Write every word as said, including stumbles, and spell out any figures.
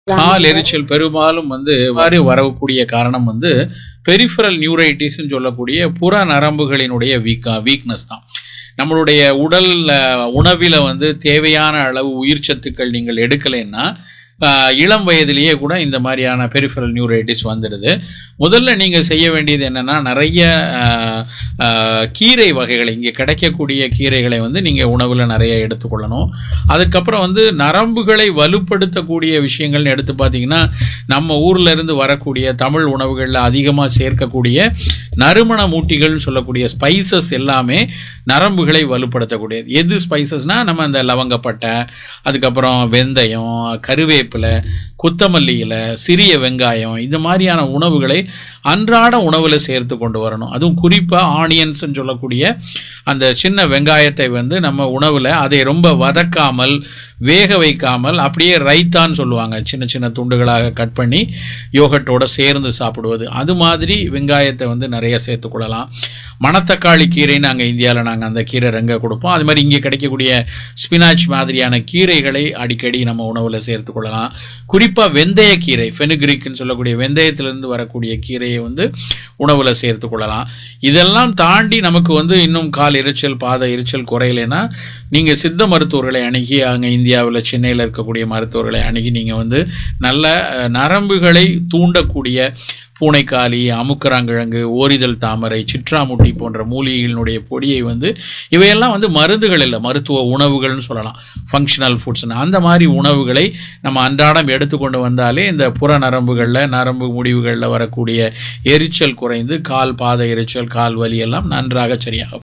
கால் எரிச்சல் பெரும்பாலும் வந்து வாரி வரக்கூடிய காரணம் வந்து பெரிஃபரல் நியூரைட்டிஸ்ன்னு சொல்லக்கூடிய புற நரம்புகளினுடைய வீக்கா வீக்னஸ் தான். நம்மளுடைய உடல் உணவில் வந்து தேவையான அளவு உயிர் சத்துக்கள் நீங்கள் எடுக்கலைன்னா இளம் வயதிலேயே கூட இந்த மாதிரியான பெரிஃபரல் நியூரைட்டிஸ் வந்துடுது. முதல்ல நீங்கள் செய்ய வேண்டியது என்னென்னா, நிறைய கீரை வகைகளை, இங்கே கிடைக்கக்கூடிய கீரைகளை வந்து நீங்கள் உணவில் நிறைய எடுத்துக்கொள்ளணும். அதுக்கப்புறம் வந்து நரம்புகளை வலுப்படுத்தக்கூடிய விஷயங்கள்னு எடுத்து பார்த்தீங்கன்னா, நம்ம ஊரில் இருந்து வரக்கூடிய தமிழ் உணவுகளில் அதிகமாக சேர்க்கக்கூடிய நறுமண மூட்டிகள்னு சொல்லக்கூடிய ஸ்பைசஸ் எல்லாமே நரம்புகளை வலுப்படுத்தக்கூடியது. எது ஸ்பைசஸ்னால் நம்ம அந்த லவங்கப்பட்டை, அதுக்கப்புறம் வெந்தயம், கருவேப்பிலை, கொத்தமல்லி இலை, சிறிய வெங்காயம், இந்த மாதிரியான உணவுகளை அன்றாட உணவில் சேர்த்து கொண்டு வரணும். அதுவும் குறிப்பாக ஆனியன்ஸ்ன்னு சொல்லக்கூடிய அந்த சின்ன வெங்காயத்தை வந்து நம்ம உணவில் அதை ரொம்ப வதக்காமல் வேக வைக்காமல் அப்படியே ரைத்தான்னு சொல்லுவாங்க, சின்ன சின்ன துண்டுகளாக கட் பண்ணி யோகட்டோடு சேர்ந்து சாப்பிடுவது, அது மாதிரி வெங்காயத்தை வந்து நிறைய சேர்த்துக்கொள்ளலாம். மணத்தக்காளி கீரைன்னு நாங்கள் இந்தியாவில் நாங்கள் அந்த கீரை ரெங்க கொடுப்போம். அது மாதிரி இங்கே கிடைக்கக்கூடிய ஸ்பினாச் மாதிரியான கீரைகளை அடிக்கடி நம்ம உணவில் சேர்த்துக்கொள்ளலாம். குறிப்பாக வெந்தய கீரை, ஃபெனுக்ரிக்னு சொல்லக்கூடிய வெந்தயத்திலிருந்து வரக்கூடிய கீரையை வந்து உணவில் சேர்த்துக்கொள்ளலாம். இதெல்லாம் தாண்டி நமக்கு வந்து இன்னும் கால் எரிச்சல், பாத எரிச்சல் குறையலைன்னா நீங்கள் சித்த மருத்துவர்களை அணுகி, அங்கே இந்தியாவில் சென்னையில் இருக்கக்கூடிய மருத்துவர்களை அணுகி நீங்கள் வந்து நல்ல நரம்புகளை தூண்டக்கூடிய பூனைக்காளி, அமுக்கராங்கிழங்கு, ஓரிதழ் தாமரை, சிற்றாமுட்டி போன்ற மூலிகைகளினுடைய பொடியை வந்து, இவையெல்லாம் வந்து மருந்துகள் இல்லை, மருத்துவ உணவுகள்னு சொல்லலாம், ஃபங்க்ஷனல் ஃபுட்ஸ்னு. அந்த மாதிரி உணவுகளை நம்ம அன்றாடம் எடுத்துக்கொண்டு வந்தாலே இந்த புற நரம்புகளில், நரம்பு முடிவுகளில் வரக்கூடிய எரிச்சல் குறைந்து கால் பாத எரிச்சல், கால் வலி எல்லாம் நன்றாக சரியாகும்.